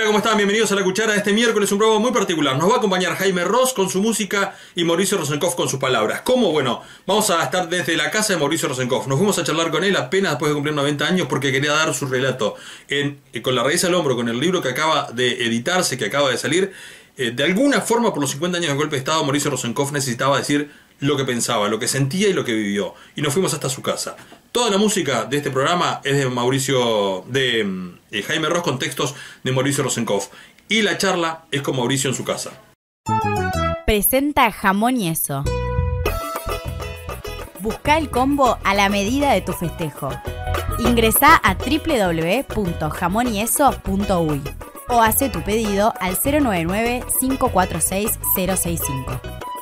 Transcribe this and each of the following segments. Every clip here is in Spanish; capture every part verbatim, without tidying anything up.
¿Cómo están? Bienvenidos a La Cuchara. Este miércoles un programa muy particular. Nos va a acompañar Jaime Ross con su música y Mauricio Rosenkopf con sus palabras. ¿Cómo? Bueno, vamos a estar desde la casa de Mauricio Rosenkopf. Nos fuimos a charlar con él apenas después de cumplir noventa años porque quería dar su relato. En, con la raíz al hombro, con el libro que acaba de editarse, que acaba de salir, eh, de alguna forma por los cincuenta años del golpe de Estado, Mauricio Rosenkopf necesitaba decir lo que pensaba, lo que sentía y lo que vivió. Y nos fuimos hasta su casa. Toda la música de este programa es de Mauricio, de eh, Jaime Ross con textos de Mauricio Rosenkopf. Y la charla es con Mauricio en su casa. Presenta Jamón y Eso. Busca el combo a la medida de tu festejo. Ingresá a doble u doble u doble u punto jamón y eso punto uy o hace tu pedido al cero nueve nueve, cinco cuatro seis, cero seis cinco.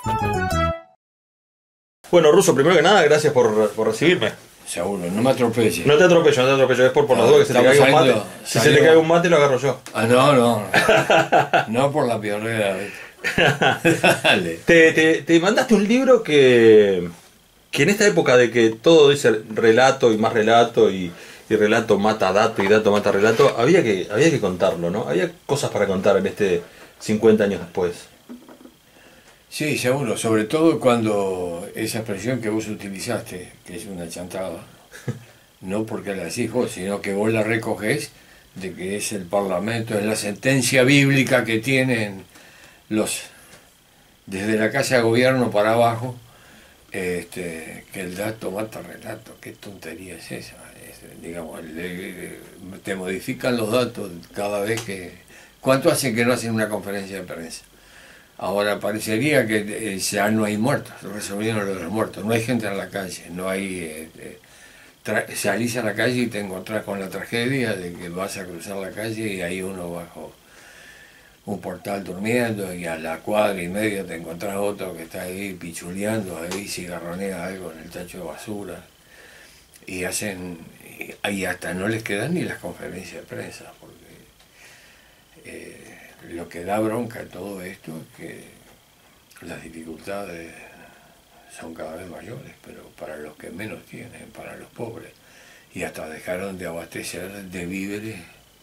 Bueno, Russo, primero que nada, gracias por, por recibirme. Seguro, no me atropelles. No te atropello, no te atropello, es por, por no, las dudas que se te caiga un mate. Saliendo, si se te cae un mate, lo agarro yo. Ah, no, no. No por la piorrera. Dale. Te, te, te mandaste un libro que, que en esta época de que todo dice relato y más relato y, y relato mata dato y dato mata relato, había que, había que contarlo, ¿no? Había cosas para contar en este cincuenta años después. Sí, seguro, sobre todo cuando esa expresión que vos utilizaste, que es una chantada, no porque la decís vos, sino que vos la recogés de que es el Parlamento, es la sentencia bíblica que tienen los, desde la Casa de Gobierno para abajo, este, que el dato mata relato. ¿Qué tontería es esa? Es, digamos, le, te modifican los datos cada vez que... ¿Cuánto hacen que no hacen una conferencia de prensa? Ahora parecería que eh, ya no hay muertos, resolvieron lo de los muertos, no hay gente en la calle, no hay... Eh, eh, salís a la calle y te encontrás con la tragedia de que vas a cruzar la calle y hay uno bajo un portal durmiendo y a la cuadra y media te encontrás otro que está ahí pichuleando, ahí cigarronea algo en el tacho de basura y hacen... y, y hasta no les quedan ni las conferencias de prensa, porque... Eh, lo que da bronca de todo esto es que las dificultades son cada vez mayores, pero para los que menos tienen, para los pobres, y hasta dejaron de abastecer de víveres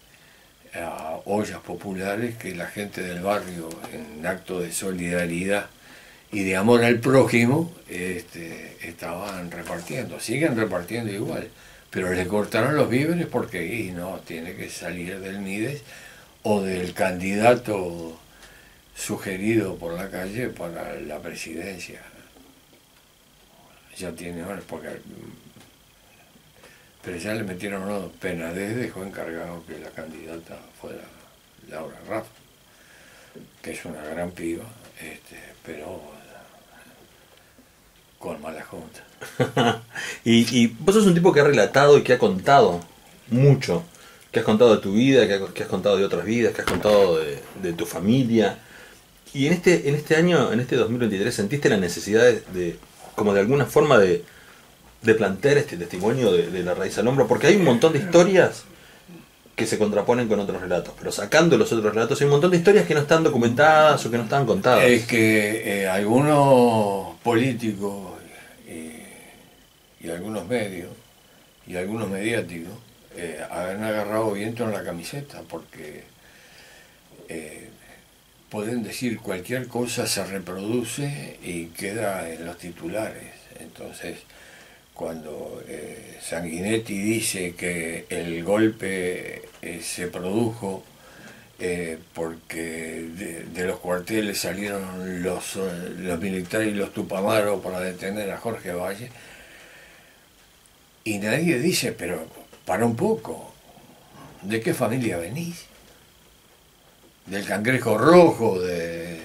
a ollas populares que la gente del barrio, en acto de solidaridad y de amor al prójimo, este, estaban repartiendo, siguen repartiendo igual, pero le cortaron los víveres porque y no, tiene que salir del Mides o del candidato sugerido por la calle para la presidencia. Ya tiene, bueno, porque... Pero ya le metieron unos Penades, dejó encargado que la candidata fuera Laura Raff, que es una gran piba, este, pero con mala junta. y, y vos sos un tipo que ha relatado y que ha contado mucho. Que has contado de tu vida, que has contado de otras vidas, que has contado de, de tu familia. Y en este en este año, en este dos mil veintitrés, ¿sentiste la necesidad de, de como de alguna forma de, de plantear este testimonio de, de la raíz al hombro? Porque hay un montón de historias que se contraponen con otros relatos, pero sacando los otros relatos hay un montón de historias que no están documentadas o que no están contadas. Es que eh, algunos políticos y, y algunos medios y algunos mediáticos Eh, han agarrado viento en la camiseta porque eh, pueden decir cualquier cosa, se reproduce y queda en los titulares. Entonces, cuando eh, Sanguinetti dice que el golpe eh, se produjo eh, porque de, de los cuarteles salieron los, los militares y los tupamaros para detener a Jorge Valle, y nadie dice, pero para un poco, ¿de qué familia venís? ¿Del Cangrejo Rojo? De,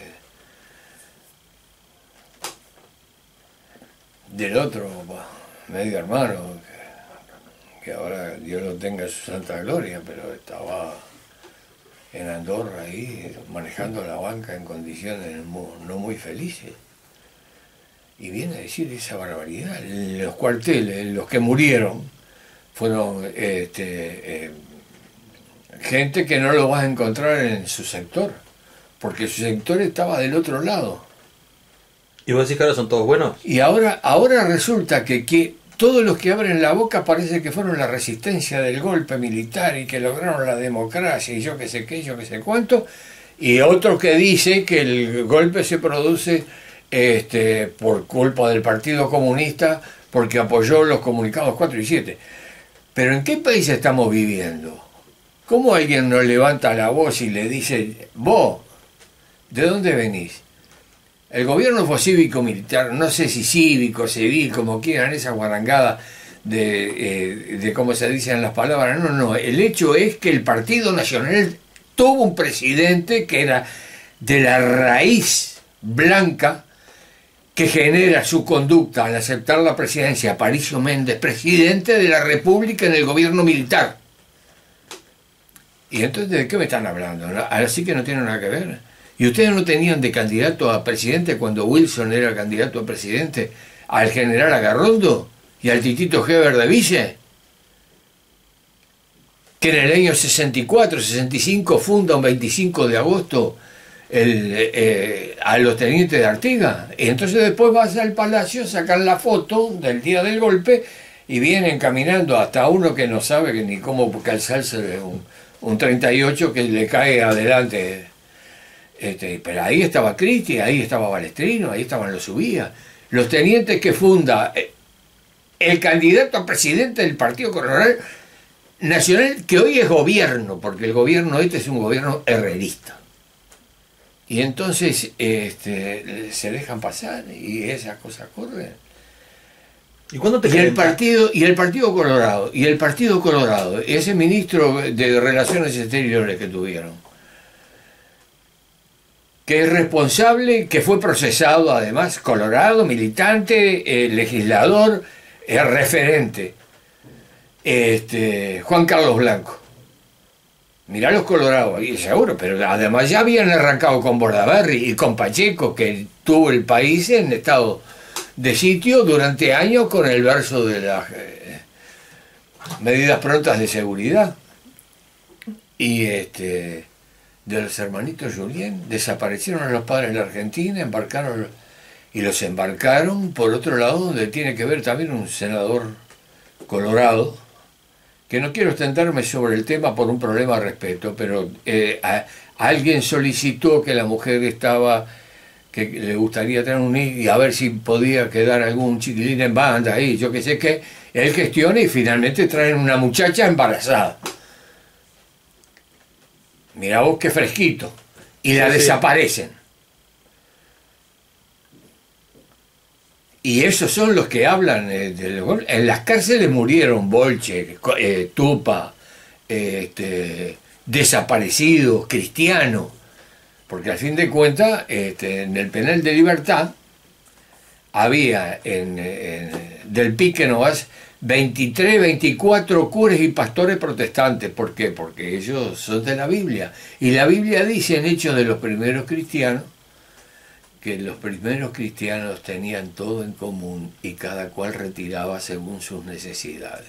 del otro medio hermano, que, que ahora Dios lo tenga en su santa gloria, pero estaba en Andorra ahí, manejando la banca en condiciones no muy felices. Y viene a decir esa barbaridad. Los cuarteles, los que murieron, fueron este, eh, gente que no lo vas a encontrar en su sector, porque su sector estaba del otro lado. ¿Y vos decís que ahora son todos buenos? Y ahora, ahora resulta que, que todos los que abren la boca parece que fueron la resistencia del golpe militar y que lograron la democracia y yo que sé qué, yo que sé cuánto, y otro que dice que el golpe se produce este, por culpa del Partido Comunista porque apoyó los comunicados cuatro y siete. Pero ¿en qué país estamos viviendo? ¿Cómo alguien nos levanta la voz y le dice, vos, ¿de dónde venís? El gobierno fue cívico-militar, no sé si cívico, civil, como quieran, esa guarangada de, eh, de cómo se dicen las palabras. No, no, el hecho es que el Partido Nacional tuvo un presidente que era de la raíz blanca que genera su conducta al aceptar la presidencia, Aparicio Méndez, presidente de la República en el gobierno militar. Y entonces, ¿de qué me están hablando? Así que no tiene nada que ver. ¿Y ustedes no tenían de candidato a presidente cuando Wilson era candidato a presidente al general Agarrondo y al Titito Heber de vice? Que en el año sesenta y cuatro, sesenta y cinco funda un veinticinco de agosto el, eh, a los tenientes de Artigas. Y entonces después vas al palacio, sacan la foto del día del golpe y vienen caminando hasta uno que no sabe que ni cómo calzarse un, un treinta y ocho que le cae adelante. Este, pero ahí estaba Cristi, ahí estaba Balestrino, ahí estaban los Subías, los tenientes que funda eh, el candidato a presidente del Partido Colorado Nacional, que hoy es gobierno, porque el gobierno este es un gobierno herrerista. Y entonces este, se dejan pasar y esas cosas corren. ¿Y cuándo te y el partido y el Partido Colorado y el Partido Colorado, ese ministro de Relaciones Exteriores que tuvieron, que es responsable, que fue procesado además, colorado, militante, eh, legislador, eh, referente, este, Juan Carlos Blanco. Mirá los colorados, ahí seguro, pero además ya habían arrancado con Bordaberry y con Pacheco, que tuvo el país en estado de sitio durante años con el verso de las eh, medidas prontas de seguridad. Y este... de los hermanitos Julien, desaparecieron a los padres de la Argentina, embarcaron y los embarcaron por otro lado, donde tiene que ver también un senador colorado, que no quiero extenderme sobre el tema por un problema de respeto, pero eh, a, alguien solicitó que la mujer estaba, que le gustaría tener un hijo y a ver si podía quedar algún chiquilín en banda ahí, yo qué sé qué, él gestiona y finalmente traen una muchacha embarazada. Mirá vos qué fresquito. Y la sí, desaparecen. Y esos son los que hablan eh, de los... En las cárceles murieron Bolche, eh, Tupa, eh, este, desaparecidos, cristianos. Porque al fin de cuentas, este, en el penal de Libertad, había en, en del Pique Novas veintitrés, veinticuatro curas y pastores protestantes. ¿Por qué? Porque ellos son de la Biblia. Y la Biblia dice en Hechos de los primeros cristianos que los primeros cristianos tenían todo en común y cada cual retiraba según sus necesidades.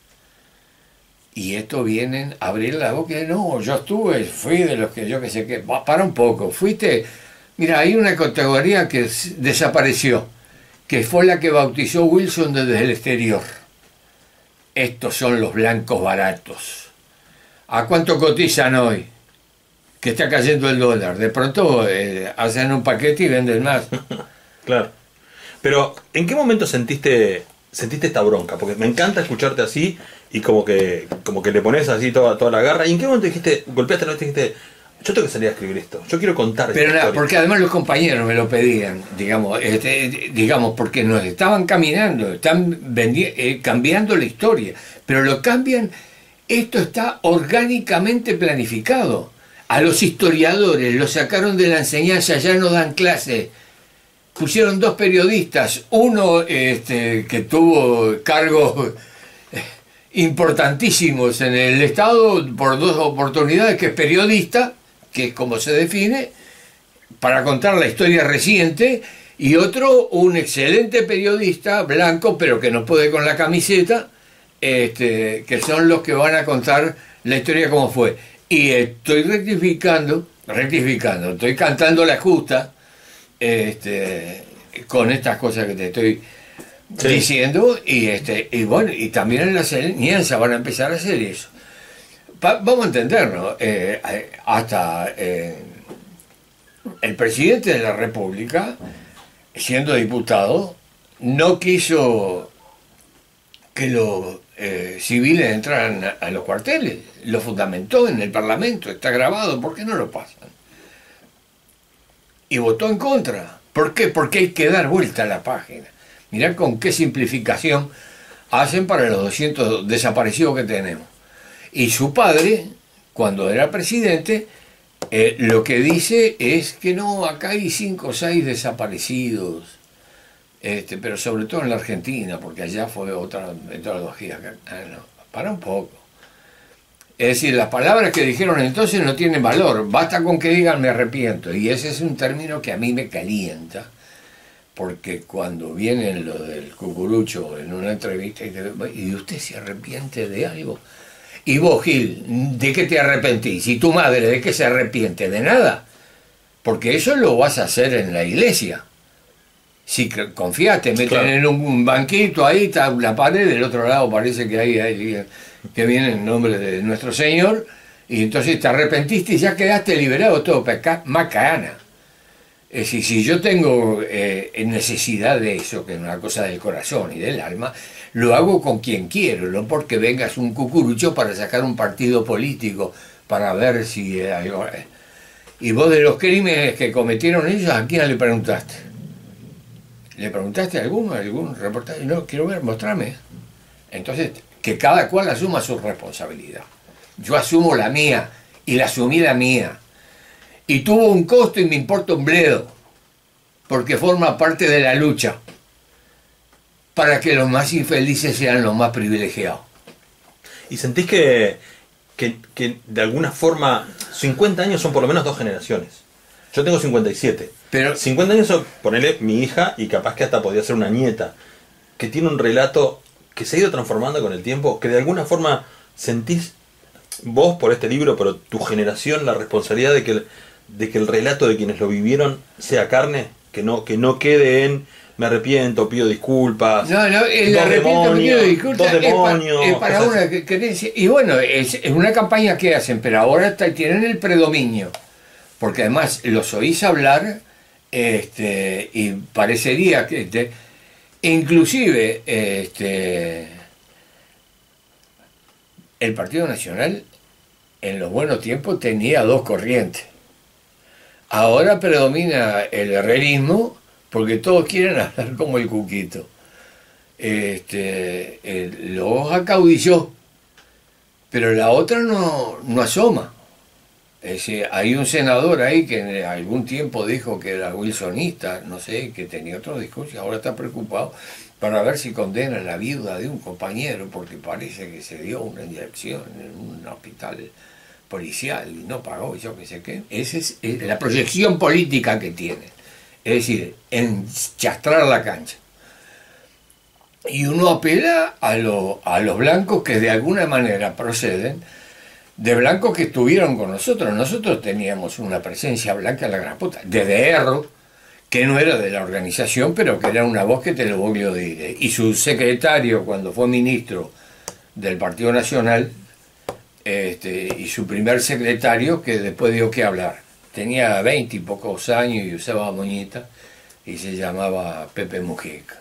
Y esto vienen a abrir la boca y no, yo estuve, fui de los que yo que sé qué, para un poco, fuiste, mira, hay una categoría que desapareció, que fue la que bautizó Wilson desde el exterior. Estos son los blancos baratos. ¿A cuánto cotizan hoy? Que está cayendo el dólar. De pronto eh, hacen un paquete y venden más. Claro. Pero, ¿en qué momento sentiste sentiste esta bronca? Porque me encanta escucharte así y como que como que le pones así toda, toda la garra. ¿Y en qué momento dijiste, golpeaste la noche y dijiste, yo tengo que salir a escribir esto, yo quiero contar esta Pero nada, historia? porque además los compañeros me lo pedían, digamos, este, digamos porque nos estaban caminando, están vendi- eh, cambiando la historia, pero lo cambian, esto está orgánicamente planificado. A los historiadores los sacaron de la enseñanza, ya no dan clase. Pusieron dos periodistas, uno este, que tuvo cargos importantísimos en el Estado por dos oportunidades, que es periodista, que es como se define, para contar la historia reciente, y otro, un excelente periodista, blanco, pero que no puede con la camiseta, este, que son los que van a contar la historia como fue. Y estoy rectificando, rectificando, estoy cantando la justa este, con estas cosas que te estoy Sí. Diciendo, y este y bueno, y también en la alianza van a empezar a hacer eso. Pa, vamos a entendernos, eh, hasta eh, el presidente de la República, siendo diputado, no quiso que los eh, civiles entraran a, a los cuarteles, lo fundamentó en el Parlamento, está grabado, ¿por qué no lo pasan? Y votó en contra. ¿Por qué? Porque hay que dar vuelta a la página. Mirá con qué simplificación hacen para los doscientos desaparecidos que tenemos. Y su padre, cuando era presidente, eh, lo que dice es que no, acá hay cinco o seis desaparecidos, este, pero sobre todo en la Argentina, porque allá fue otra metodología. Ah, no, para un poco. Es decir, las palabras que dijeron entonces no tienen valor, basta con que digan me arrepiento, y ese es un término que a mí me calienta, porque cuando vienen los del cucurucho en una entrevista y, te, y usted se arrepiente de algo, y vos, Gil, ¿de qué te arrepentís? ¿Y tu madre de qué se arrepiente? ¿De nada? Porque eso lo vas a hacer en la iglesia. Si confías, te meten claro. en un banquito, ahí está la pared, del otro lado parece que hay, hay que viene en nombre de nuestro Señor, y entonces te arrepentiste y ya quedaste liberado todo peca macana. Es decir, si yo tengo eh, necesidad de eso, que es una cosa del corazón y del alma, lo hago con quien quiero, no porque vengas un cucurucho para sacar un partido político, para ver si... Eh, algo, eh. Y vos, de los crímenes que cometieron ellos, ¿a quién le preguntaste? ¿Le preguntaste a alguno, algún reportaje? No, quiero ver, mostrame. Entonces, que cada cual asuma su responsabilidad. Yo asumo la mía, y la asumí la mía. Y tuvo un costo y me importa un bledo, porque forma parte de la lucha para que los más infelices sean los más privilegiados. ¿Y sentís que, que, que de alguna forma cincuenta años son por lo menos dos generaciones? Yo tengo cincuenta y siete. Pero cincuenta años son, ponele, mi hija, y capaz que hasta podría ser una nieta, que tiene un relato que se ha ido transformando con el tiempo, que de alguna forma sentís vos por este libro, pero tu generación, la responsabilidad de que el, de que el relato de quienes lo vivieron sea carne, que no, que no quede en me arrepiento, pido disculpas. No, no, el dos arrepiento, demonios, pido disculpas dos demonios, es, pa, es para una así. creencia. Y bueno, es, es una campaña que hacen, pero ahora está, tienen el predominio, porque además los oís hablar, este, y parecería que este, inclusive este, el Partido Nacional en los buenos tiempos tenía dos corrientes. Ahora predomina el herrerismo porque todos quieren hablar como el Cuquito. Este, el, los acaudilló, pero la otra no, no asoma. Es decir, hay un senador ahí que en algún tiempo dijo que era wilsonista, no sé, que tenía otro discurso y ahora está preocupado para ver si condena a la viuda de un compañero porque parece que se dio una inyección en un hospital policial y no pagó, yo qué sé qué. Esa es la proyección política que tiene. Es decir, enchastrar la cancha. Y uno apela a, lo, a los blancos que de alguna manera proceden de blancos que estuvieron con nosotros. Nosotros teníamos una presencia blanca en la gran puta, desde Erro, que no era de la organización, pero que era una voz que te lo voy a decir. Y su secretario, cuando fue ministro del Partido Nacional, este, y su primer secretario, que después dio que hablar, tenía veinte y pocos años y usaba moñita, y se llamaba Pepe Mujica.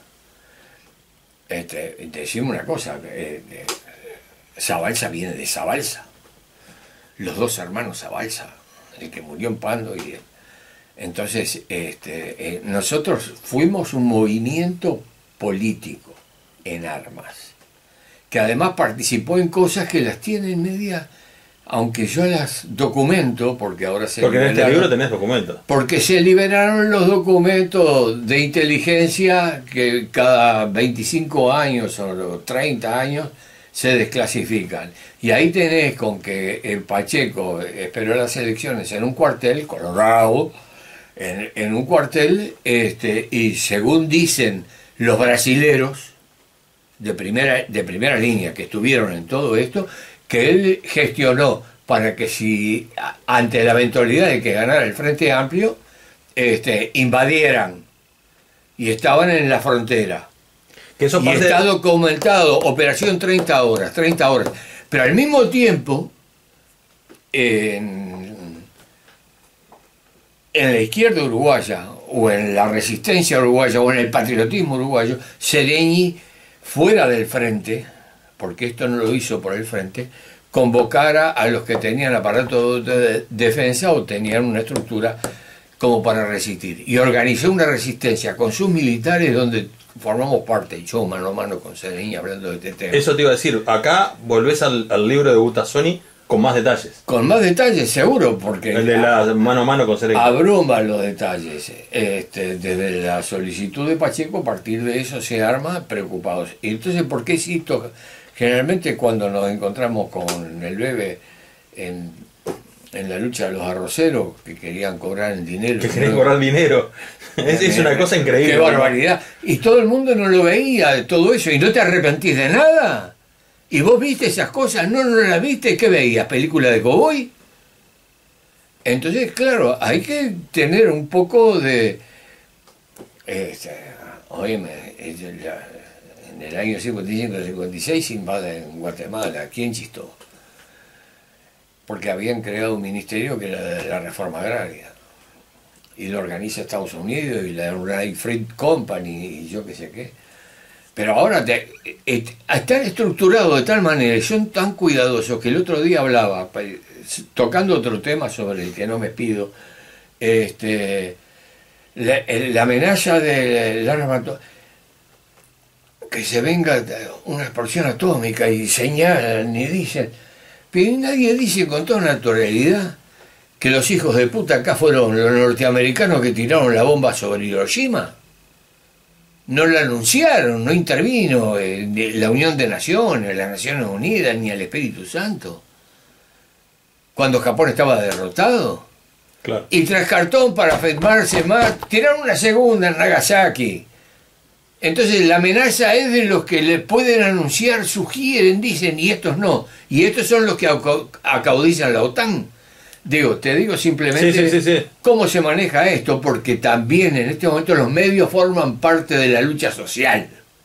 Este, decimos una cosa, eh, eh, Zabalza viene de Zabalza, los dos hermanos Zabalza, el que murió en Pando y él. Entonces, este, eh, nosotros fuimos un movimiento político en armas, que además participó en cosas que las tienen media, aunque yo las documento, porque ahora se Porque en este libro tenés documentos. Porque se liberaron los documentos de inteligencia que cada veinticinco años o treinta años se desclasifican. Y ahí tenés con que el Pacheco esperó las elecciones en un cuartel, Colorado, en, en un cuartel, este, y según dicen los brasileros de primera, de primera línea que estuvieron en todo esto, que él gestionó para que si ante la eventualidad de que ganara el Frente Amplio, este, invadieran y estaban en la frontera. Que eso y parte está de... documentado, operación treinta horas, treinta horas. Pero al mismo tiempo, en, en la izquierda uruguaya, o en la resistencia uruguaya, o en el patriotismo uruguayo, Sereñi, fuera del frente, porque esto no lo hizo por el frente, convocara a los que tenían aparato de defensa o tenían una estructura como para resistir. Y organizó una resistencia con sus militares donde formamos parte, y yo mano a mano con Sereñi hablando de este tema. Eso te iba a decir, acá volvés al, al libro de Butazzoni con más detalles. Con más detalles, seguro, porque El de la mano a mano con Sereñi. abruma los detalles. Este, desde la solicitud de Pacheco, a partir de eso se arma preocupados. Y entonces, ¿por qué cito? Generalmente cuando nos encontramos con el bebé en, en la lucha de los arroceros, que querían cobrar el dinero. Que querían cobrar dinero. Es, es una cosa increíble. Qué barbaridad. Y todo el mundo no lo veía, de todo eso, y no te arrepentís de nada. ¿Y vos viste esas cosas? ¿No, no las viste? ¿Qué veías? ¿Película de cowboy? Entonces, claro, hay que tener un poco de... Este, óyeme, en el año cincuenta y cinco cincuenta y seis se invaden Guatemala. ¿Quién chistó? Porque habían creado un ministerio que era de la reforma agraria. Y lo organiza Estados Unidos y la United Fruit Company y yo qué sé qué. Pero ahora te, et, están estructurados de tal manera y son tan cuidadosos que el otro día hablaba, tocando otro tema sobre el que no me pido, este, la, la amenaza del arma, que se venga una explosión atómica y señalan y dicen, pero nadie dice con toda naturalidad que los hijos de puta acá fueron los norteamericanos que tiraron la bomba sobre Hiroshima. No la anunciaron, no intervino eh, la Unión de Naciones, las Naciones Unidas, ni el Espíritu Santo. Cuando Japón estaba derrotado. Claro. Y tras cartón para afirmarse más, tiraron una segunda en Nagasaki. Entonces la amenaza es de los que le pueden anunciar, sugieren, dicen, y estos no. Y estos son los que acaudizan la OTAN. Digo, te digo simplemente sí, sí, sí, sí. cómo se maneja esto, porque también en este momento los medios forman parte de la lucha social.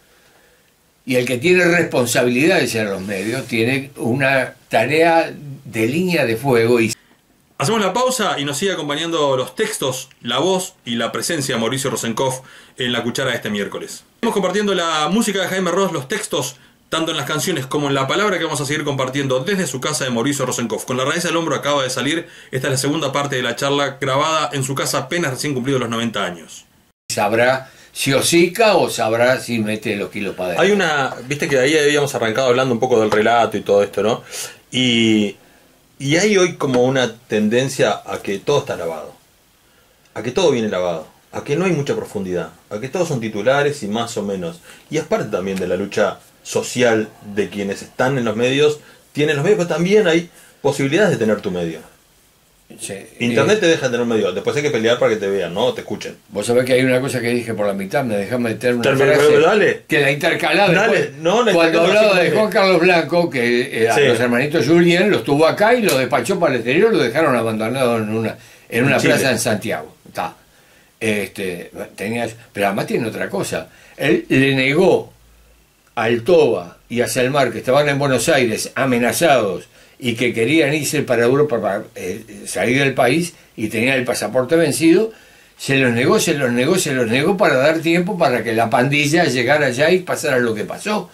Y el que tiene responsabilidades en los medios tiene una tarea de línea de fuego. Y hacemos la pausa y nos sigue acompañando los textos, la voz y la presencia de Mauricio Rosenkopf en la cuchara de este miércoles. Estamos compartiendo la música de Jaime Ross, los textos, tanto en las canciones como en la palabra, que vamos a seguir compartiendo desde su casa de Mauricio Rosenkopf. Con la raíz al hombro acaba de salir. Esta es la segunda parte de la charla grabada en su casa apenas recién cumplidos los noventa años. Sabrá si hocica o sabrá si mete los kilos para adentro. Hay una, viste que ahí habíamos arrancado hablando un poco del relato y todo esto, ¿no? Y, y hay hoy como una tendencia a que todo está lavado. A que todo viene lavado. A que no hay mucha profundidad. A que todos son titulares y más o menos. Y es parte también de la lucha social de quienes están en los medios, tienen los medios, pero también hay posibilidades de tener tu medio. Sí, Internet eh, te deja tener un medio, después hay que pelear para que te vean, no te escuchen. Vos sabés que hay una cosa que dije por la mitad, me dejás meter una Termina, frase pero dale. que la intercalaba Dale, después, no, la cuando intercalaba hablaba de simplemente. Juan Carlos Blanco, que eh, a Sí. los hermanitos Julien los tuvo acá y los despachó para el exterior, los dejaron abandonados en una en una En Chile. plaza en Santiago. Está. Este, tenía, pero además tiene otra cosa. Él le negó a Altoba y a Salmar, que estaban en Buenos Aires amenazados y que querían irse para Europa para eh, salir del país y tenían el pasaporte vencido, se los negó, se los negó, se los negó para dar tiempo para que la pandilla llegara allá y pasara lo que pasó.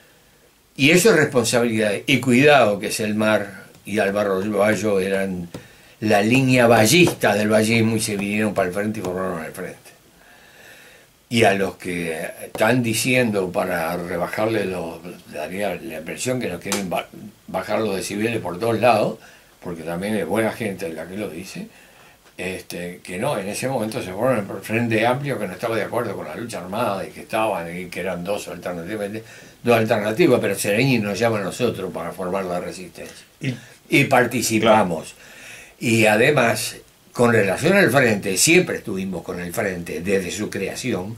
Y eso es responsabilidad. Y cuidado que Salmar y Álvaro del Vallo eran la línea vallista del vallismo y se vinieron para el frente y formaron el frente. Y a los que están diciendo para rebajarle los, daría la impresión que nos quieren bajar los decibeles por todos lados, porque también es buena gente la que lo dice, este, que no, en ese momento se fueron por el Frente Amplio, que no estaba de acuerdo con la lucha armada y que estaban, y que eran dos alternativas, dos alternativas, pero Sereñi nos llama a nosotros para formar la resistencia. Y, y participamos. Claro. Y además, con relación al Frente, siempre estuvimos con el Frente desde su creación,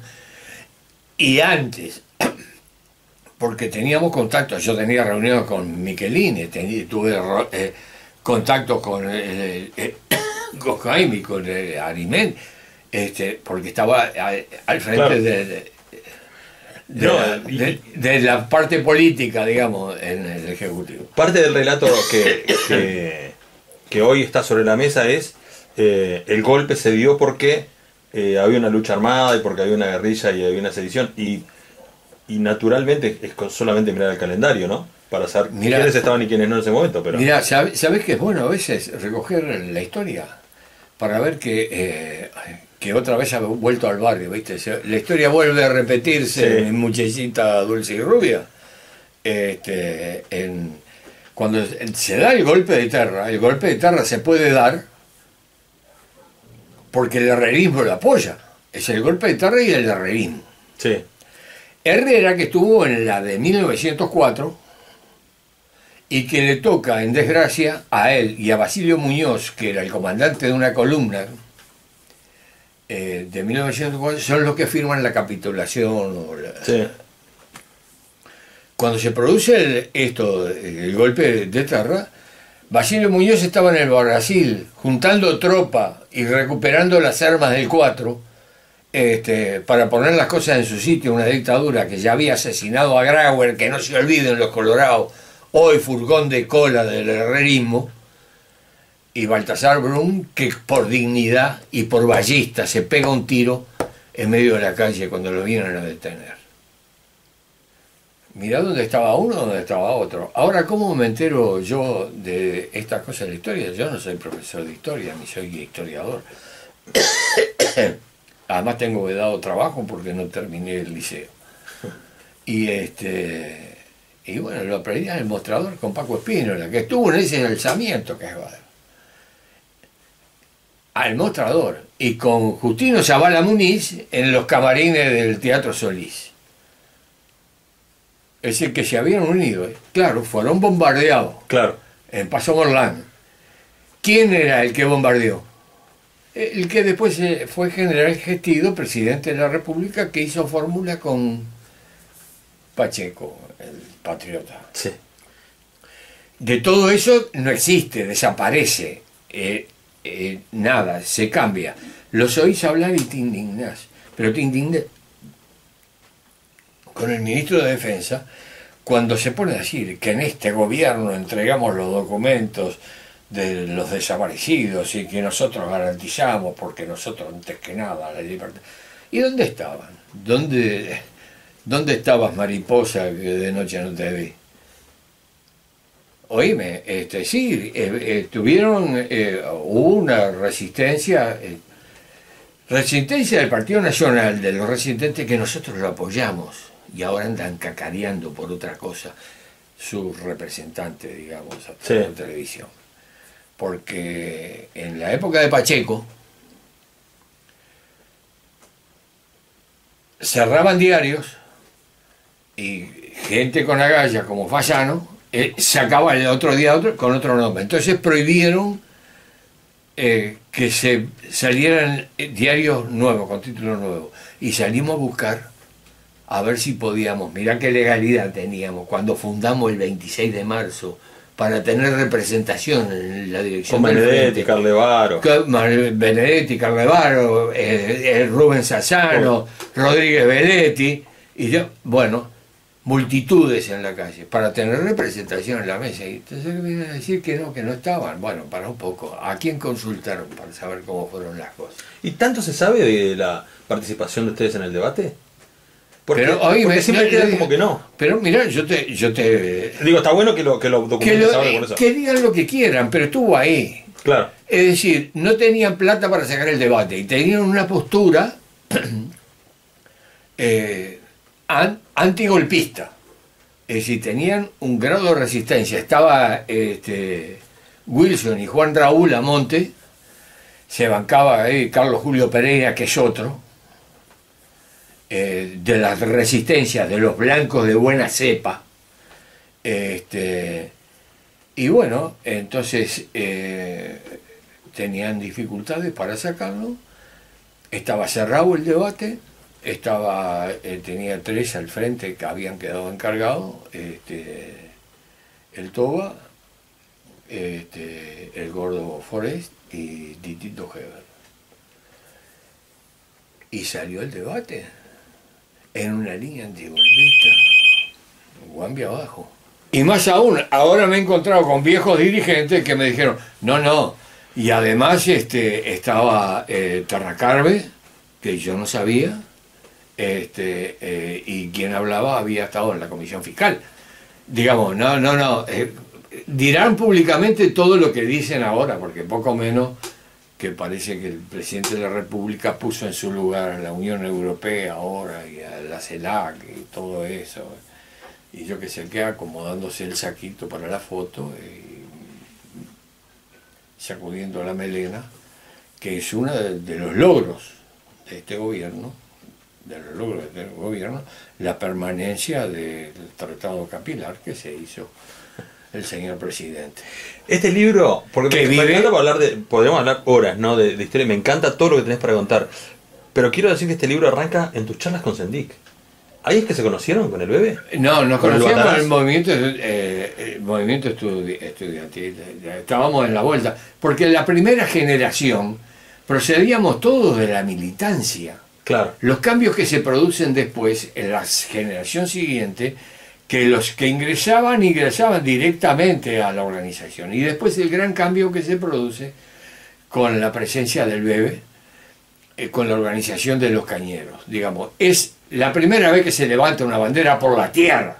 y antes, porque teníamos contactos, yo tenía reuniones con Michelini, tenía, tuve eh, contactos con, eh, eh, con Jaime y con eh, Arimen, este, porque estaba a, al frente claro. de, de, de, No, la, y- de- de la parte política, digamos, en el Ejecutivo. Parte del relato que, que, que hoy está sobre la mesa es eh, el golpe se dio porque eh, había una lucha armada y porque había una guerrilla y había una sedición y, y naturalmente es con solamente mirar el calendario, ¿no? Para saber Mirá. quiénes estaban y quiénes no en ese momento. Pero Mira, ¿sabes, sabes que es bueno a veces recoger la historia para ver que, eh, que otra vez ha vuelto al barrio, ¿viste? Se- La historia vuelve a repetirse Sí. en Muchachita Dulce y Rubia. Este, en, cuando se da el golpe de terra, el golpe de terra se puede dar porque el herrerismo lo apoya. Es el golpe de terra y el herrerismo. sí, Herrera, que estuvo en la de mil novecientos cuatro y que le toca en desgracia a él y a Basilio Muñoz, que era el comandante de una columna eh, de mil novecientos cuatro, son los que firman la capitulación. O la- sí. Cuando se produce el, esto, el golpe de terra, Basilio Muñoz estaba en el Brasil juntando tropa y recuperando las armas del cuatro. Este, para poner las cosas en su sitio, una dictadura que ya había asesinado a Grauer, que no se olviden los colorados, hoy furgón de cola del herrerismo, y Baltasar Brum, que por dignidad y por ballista se pega un tiro en medio de la calle cuando lo vienen a detener. Mirá dónde estaba uno, dónde estaba otro. Ahora, ¿cómo me entero yo de estas cosas de la historia? Yo no soy profesor de historia, ni soy historiador. Además tengo vedado trabajo porque no terminé el liceo. Y este y bueno, lo aprendí en el mostrador con Paco Espínola, que estuvo en ese alzamiento que es Badr. Al mostrador. Y con Justino Zavala Muniz en los camarines del Teatro Solís. Es decir, que se habían unido. ¿eh? Claro, fueron bombardeados Claro. en Paso Morlán. ¿Quién era el que bombardeó? El que después eh, fue general Gestido, presidente de la República, que hizo fórmula con Pacheco, el patriota. Sí. De todo eso no existe, desaparece, eh, eh, nada, se cambia. Los oís hablar y te indignás, pero te indignás con el ministro de Defensa cuando se pone a decir que en este gobierno entregamos los documentos de los desaparecidos y que nosotros garantizamos, porque nosotros antes que nada la libertad. ¿Y dónde estaban? ¿Dónde, dónde estabas, mariposa, que de noche no te vi? Oíme, este, sí, eh, eh, tuvieron, eh, hubo una resistencia, eh, resistencia del Partido Nacional, de los resistentes que nosotros lo apoyamos, y ahora andan cacareando por otra cosa, sus representantes, digamos, a Sí. la televisión. Porque en la época de Pacheco cerraban diarios y gente con agallas como Fasano eh, sacaba el otro día otro con otro nombre. Entonces prohibieron eh, que se salieran diarios nuevos, con títulos nuevos. Y salimos a buscar a ver si podíamos, mirá qué legalidad teníamos cuando fundamos el veintiséis de marzo para tener representación en la dirección Con del Benedetti, frente. Carlevaro. Que- Mar- Benedetti, Carlevaro, eh, eh, Rubén Sassano, Rodríguez Belletti, y yo, bueno, multitudes en la calle, para tener representación en la mesa. Y entonces me vienen a decir que no, que no estaban. Bueno, para un poco. ¿A quién consultaron para saber cómo fueron las cosas? ¿Y tanto se sabe de la participación de ustedes en el debate? Porque, Pero, oíme, porque siempre no, queda no, como que no. Pero mira, yo te, yo te Digo, está bueno que lo, que lo que, documentes lo- ahora por eso. que digan lo que quieran, pero estuvo ahí. Claro. Es decir, no tenían plata para sacar el debate y tenían una postura eh, an- antigolpista. Es decir, tenían un grado de resistencia. Estaba este, Wilson y Juan Raúl Amonte, se bancaba ahí Carlos Julio Pereira, que es otro, eh, de las resistencias de los blancos de buena cepa. Este, y bueno, entonces eh, tenían dificultades para sacarlo. Estaba cerrado el debate, estaba eh, tenía tres al frente que habían quedado encargados, este, el Toba, este, el Gordo Forest y Titito Heber. Y salió el debate. en una línea antigolpista, Guambia abajo. Y más aún, ahora me he encontrado con viejos dirigentes que me dijeron, no, no, y además este, estaba eh, Terracarve, que yo no sabía, este, eh, y quien hablaba había estado en la comisión fiscal. Digamos, no, no, no, eh, dirán públicamente todo lo que dicen ahora, porque poco menos que parece que el presidente de la República puso en su lugar a la Unión Europea ahora y a la CELAC y todo eso. Y yo que sé, queda acomodándose el saquito para la foto y sacudiendo la melena, que es uno de, de los logros de este gobierno, de los logros del gobierno, la permanencia del Tratado Capilar que se hizo el señor presidente. Este libro, porque que me, vive, me encanta hablar de, podríamos hablar horas, ¿no? de, de historia, me encanta todo lo que tenés para contar, pero quiero decir que este libro arranca en tus charlas con Sendik. ¿Ahí es que se conocieron con el bebé? No, nos ¿Con el conocíamos en Bataraz? el movimiento, eh, el movimiento estudi estudiantil, estábamos en la vuelta, porque la primera generación procedíamos todos de la militancia. Claro. Los cambios que se producen después, en la generación siguiente, que los que ingresaban, ingresaban directamente a la organización. Y después el gran cambio que se produce con la presencia del bebé, eh, con la organización de los cañeros. Digamos, es la primera vez que se levanta una bandera por la tierra.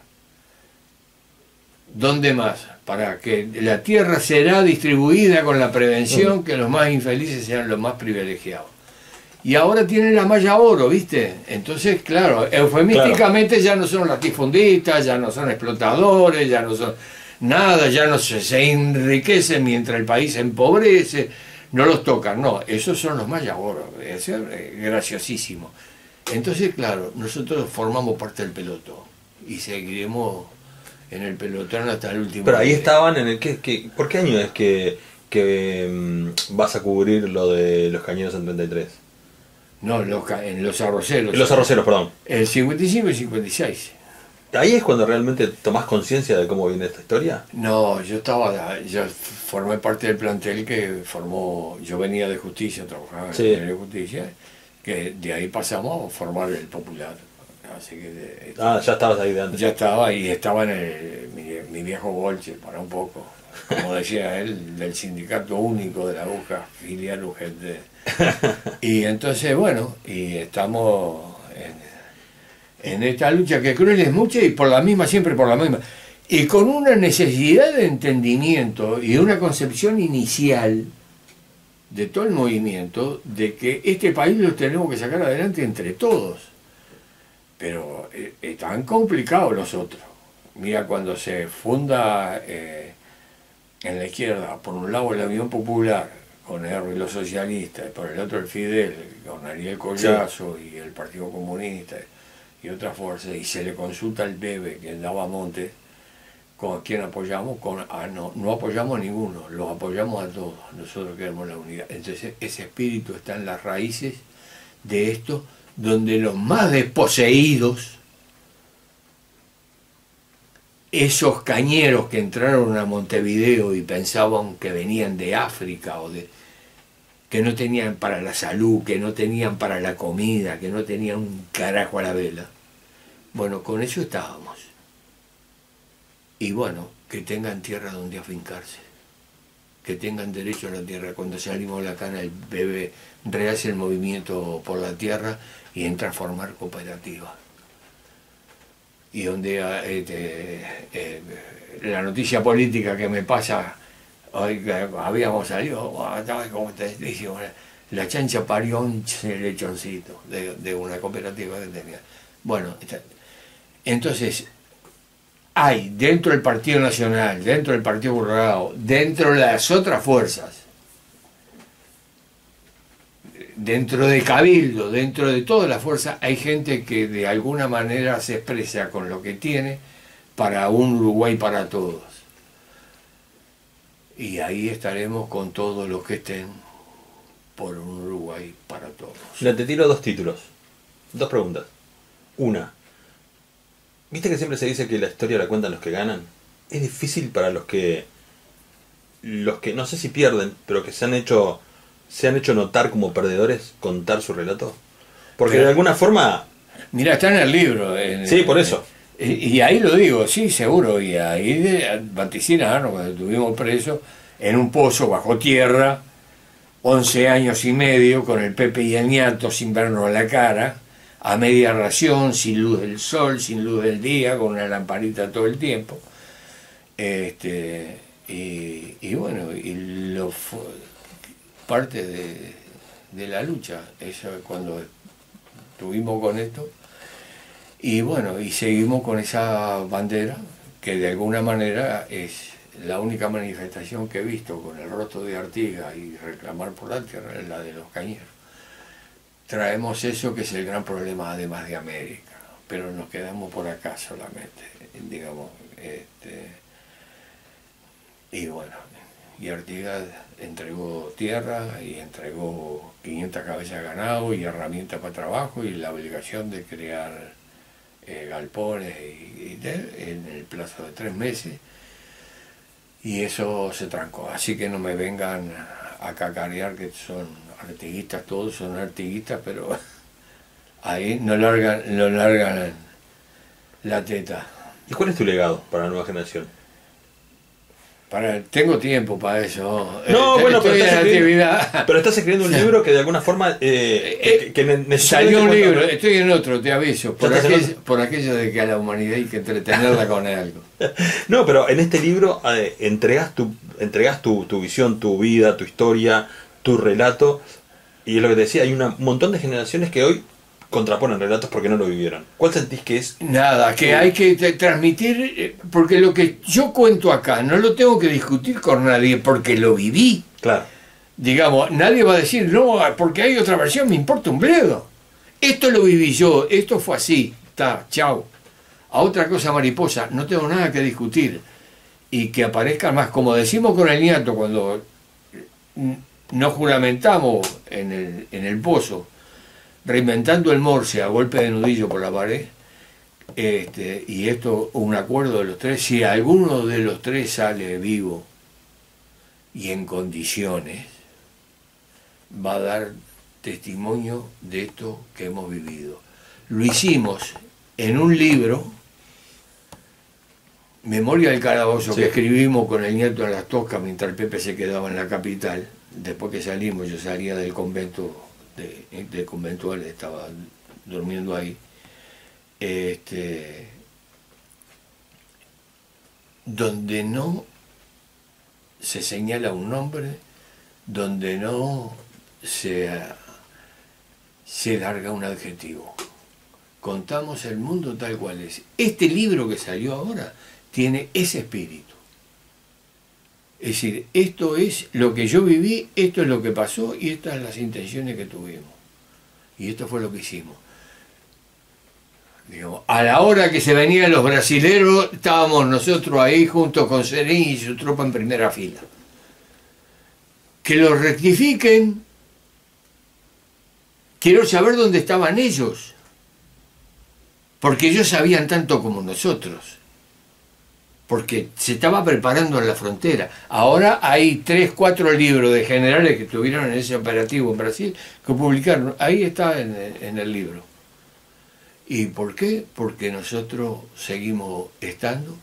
¿Dónde más? Para que la tierra será distribuida con la prevención, mm. que los más infelices sean los más privilegiados. Y ahora tienen la malla oro, ¿viste? Entonces, claro, eufemísticamente claro. Ya no son latifundistas, ya no son explotadores, ya no son nada, ya no se, se enriquecen mientras el país se empobrece, no los tocan, no, esos son los malla oro, es graciosísimo. Entonces, claro, nosotros formamos parte del pelotón y seguiremos en el pelotón hasta el último. Pero ahí día. estaban en el... ¿qué, qué, ¿Por qué año es que, que um, vas a cubrir lo de los cañeros en treinta y tres? No, los, en los arroceros. En los arroceros, perdón. El cincuenta y cinco y cincuenta y seis. ¿Ahí es cuando realmente tomás conciencia de cómo viene esta historia? No, yo estaba, yo formé parte del plantel que formó, yo venía de Justicia, trabajaba sí. en Justicia, que de ahí pasamos a formar el Popular. Así que de, ah, ya estabas ahí de antes. Ya estaba y estaba en el, mi, mi viejo bolche, para un poco, como decía él, del sindicato único de la aguja, filial U G T. Y entonces, bueno, y estamos en, en esta lucha que cruel es mucha y por la misma, siempre por la misma. Y con una necesidad de entendimiento y una concepción inicial de todo el movimiento de que este país lo tenemos que sacar adelante entre todos. Pero eh, están complicados los otros. Mira, cuando se funda eh, en la izquierda, por un lado el Avión Popular, con R y los socialistas, y por el otro el Fidel, con Ariel Collazo sí. Y el Partido Comunista y otras fuerzas, y se le consulta al Bebe, que daba Montes, ¿con quién apoyamos? Con, ah, no, no apoyamos a ninguno, los apoyamos a todos, nosotros queremos la unidad. Entonces ese espíritu está en las raíces de esto, donde los más desposeídos, esos cañeros que entraron a Montevideo y pensaban que venían de África o de que no tenían para la salud, que no tenían para la comida, que no tenían un carajo a la vela. Bueno, con eso estábamos. Y bueno, que tengan tierra donde afincarse, que tengan derecho a la tierra. Cuando salimos a la cana, el bebé rehace el movimiento por la tierra y entra a formar cooperativa. Y donde este, eh, la noticia política que me pasa, hoy que habíamos salido, como te dije, la chancha parió un lechoncito de, de una cooperativa que tenía. Bueno, entonces hay dentro del Partido Nacional, dentro del Partido Colorado, dentro de las otras fuerzas, dentro de Cabildo, dentro de toda la fuerza, hay gente que de alguna manera se expresa con lo que tiene para un Uruguay para todos. Y ahí estaremos con todos los que estén por un Uruguay para todos. Le te tiro dos títulos, dos preguntas. Una, ¿viste que siempre se dice que la historia la cuentan los que ganan? Es difícil para los que, los que no sé si pierden, pero que se han hecho... se han hecho notar como perdedores contar su relato? Porque pero, de alguna forma Mira, está en el libro. En, Sí, por eso. Y, y ahí lo digo, sí, seguro. Y ahí de, vaticinaron cuando estuvimos presos en un pozo bajo tierra, once años y medio, con el Pepe y el Ñato sin vernos la cara, a media ración, sin luz del sol, sin luz del día, con una lamparita todo el tiempo. Este, y, y bueno, y lo fue parte de, de la lucha, eso cuando estuvimos con esto. Y bueno, y seguimos con esa bandera, que de alguna manera es la única manifestación que he visto con el rostro de Artigas y reclamar por la tierra, es la de los cañeros. Traemos eso que es el gran problema además de América, pero nos quedamos por acá solamente, digamos. Este, y bueno, y Artigas entregó tierra y entregó quinientas cabezas de ganado y herramientas para trabajo y la obligación de crear eh, galpones y, y de, en el plazo de tres meses. Y eso se trancó, así que no me vengan a cacarear que son artiguistas, todos son artiguistas, pero ahí no largan, no largan la teta. ¿Y cuál es tu legado para la nueva generación? Para, tengo tiempo para eso. No, eh, bueno, pero estoy estás, en escribiendo, actividad. pero estás escribiendo un libro que de alguna forma eh, Eh, que, que necesariamente Salió un cuenta- libro, estoy en otro, te aviso, por ¿Ya estás en aquello, por aquello de que a la humanidad hay que entretenerla con algo. No, pero en este libro eh, entregas, tu, entregas tu, tu visión, tu vida, tu historia, tu relato, y es lo que te decía, hay una- un montón de generaciones que hoy contraponen relatos porque no lo vivieron. ¿Cuál sentís que es? Nada, que hay que te- transmitir, eh, porque lo que yo cuento acá no lo tengo que discutir con nadie porque lo viví. Claro, Digamos, nadie va a decir, no, porque hay otra versión, me importa un bledo. Esto lo viví yo, esto fue así, está, chao. A otra cosa mariposa, no tengo nada que discutir. Y que aparezca más, como decimos con el Ñato, cuando mm, nos juramentamos en el, en el pozo, reinventando el morse a golpe de nudillo por la pared, este, y esto un acuerdo de los tres, si alguno de los tres sale vivo y en condiciones, va a dar testimonio de esto que hemos vivido. Lo hicimos en un libro, Memoria del Calabozo, Sí. que escribimos con el Ñato en las Toscas mientras el Pepe se quedaba en la capital. Después que salimos, yo salía del convento de, de conventual, estaba durmiendo ahí. Este, donde no se señala un nombre, donde no se, se larga un adjetivo. Contamos el mundo tal cual es. Este libro que salió ahora tiene ese espíritu. Es decir, esto es lo que yo viví, esto es lo que pasó y estas son las intenciones que tuvimos. Y esto fue lo que hicimos. Digamos, a la hora que se venían los brasileros, estábamos nosotros ahí junto con Sereni y su tropa en primera fila. Que lo rectifiquen. Quiero saber dónde estaban ellos. Porque ellos sabían tanto como nosotros. Porque se estaba preparando en la frontera. Ahora hay tres, cuatro libros de generales que estuvieron en ese operativo en Brasil que publicaron. Ahí está en el, en el libro. ¿Y por qué? Porque nosotros seguimos estando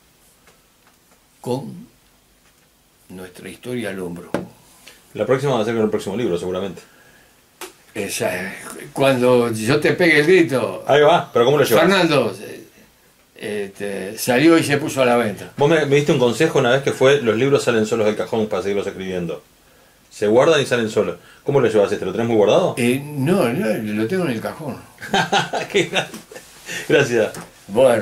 con nuestra historia al hombro. la próxima va a ser con el próximo libro, seguramente. Esa, cuando yo te pegue el grito, Ahí va, pero ¿cómo lo llevas? Fernando este, salió y se puso a la venta. Vos me, me diste un consejo una vez que fue: los libros salen solos del cajón para seguirlos escribiendo. Se guardan y salen solos. ¿Cómo lo llevas este? ¿Lo tenés muy guardado? Eh, no, no, lo tengo en el cajón. Qué grande. Gracias. Bueno.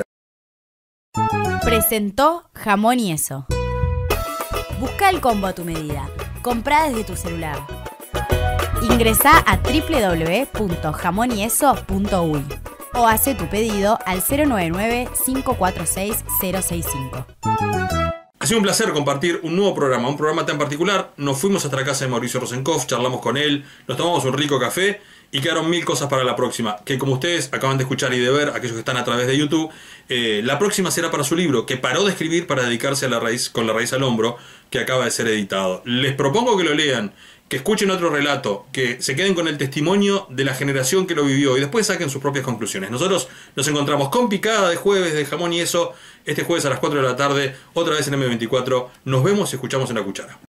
Presentó Jamón y Eso. Busca el combo a tu medida. Comprá desde tu celular. Ingresá a doble u doble u doble u punto jamón y eso punto uy o hace tu pedido al cero nueve nueve, cinco cuatro seis, cero seis cinco. Ha sido un placer compartir un nuevo programa, un programa tan particular. Nos fuimos hasta la casa de Mauricio Rosenkopf, charlamos con él, nos tomamos un rico café y quedaron mil cosas para la próxima. Que como ustedes acaban de escuchar y de ver, aquellos que están a través de YouTube, eh, la próxima será para su libro, que paró de escribir para dedicarse a la raíz, con la raíz al hombro, que acaba de ser editado. Les propongo que lo lean, que escuchen otro relato, que se queden con el testimonio de la generación que lo vivió y después saquen sus propias conclusiones. Nosotros nos encontramos con Picada de jueves de Jamón y Eso, este jueves a las cuatro de la tarde, otra vez en eme veinticuatro. Nos vemos y escuchamos en La Cuchara.